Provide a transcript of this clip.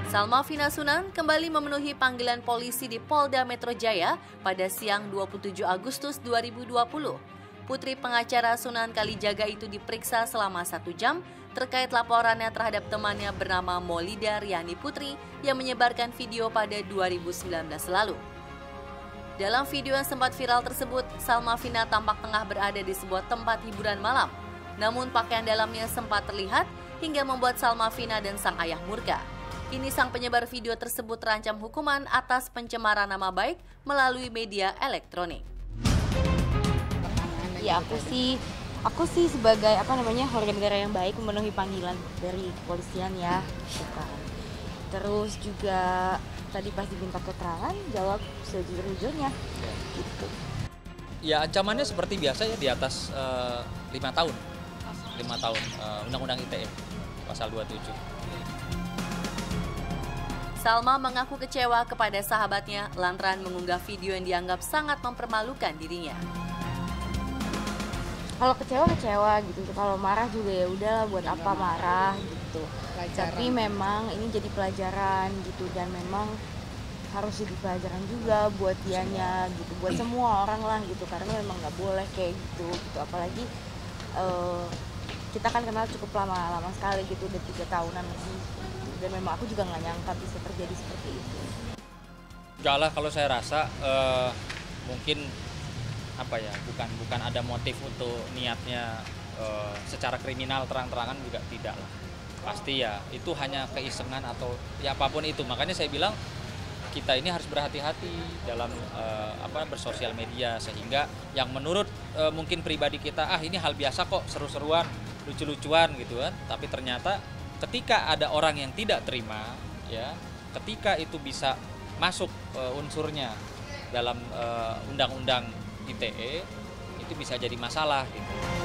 Salma Vina Sunan kembali memenuhi panggilan polisi di Polda Metro Jaya pada siang 27 Agustus 2020. Putri pengacara Sunan Kalijaga itu diperiksa selama 1 jam terkait laporannya terhadap temannya bernama Maulida Riani Putri yang menyebarkan video pada 2019 lalu. Dalam video yang sempat viral tersebut, Salma Vina tampak tengah berada di sebuah tempat hiburan malam. Namun pakaian dalamnya sempat terlihat hingga membuat Salma Vina dan sang ayah murka. Kini sang penyebar video tersebut terancam hukuman atas pencemaran nama baik melalui media elektronik. Ya aku sih sebagai warga negara yang baik memenuhi panggilan dari kepolisian ya, gitu kan. Terus juga tadi pas diminta keterangan jawab sejujur-jujurnya, gitu. Ya ancamannya seperti biasa ya, di atas 5 tahun, Undang-Undang ITE pasal 27. Salma mengaku kecewa kepada sahabatnya lantaran mengunggah video yang dianggap sangat mempermalukan dirinya. Kalau kecewa gitu, kalau marah juga ya udahlah, buat apa marah gitu. Tapi memang ini jadi pelajaran gitu, dan memang harus jadi pelajaran juga buat dianya gitu, buat semua orang lah gitu, karena memang nggak boleh kayak gitu. Apalagi kita kan kenal cukup lama sekali gitu, udah 3 tahunan lebih. Dan memang aku juga nggak nyangka bisa terjadi seperti itu. Enggak lah, kalau saya rasa mungkin bukan ada motif untuk niatnya secara kriminal terang-terangan, juga tidak lah. Pasti ya itu hanya keisengan atau ya apapun itu. Makanya saya bilang kita ini harus berhati-hati dalam bersosial media, sehingga yang menurut mungkin pribadi kita ini hal biasa kok, seru-seruan, lucu-lucuan gitu kan. Tapi ternyata ketika ada orang yang tidak terima, ya, ketika itu bisa masuk unsurnya dalam undang-undang ITE, itu bisa jadi masalah gitu.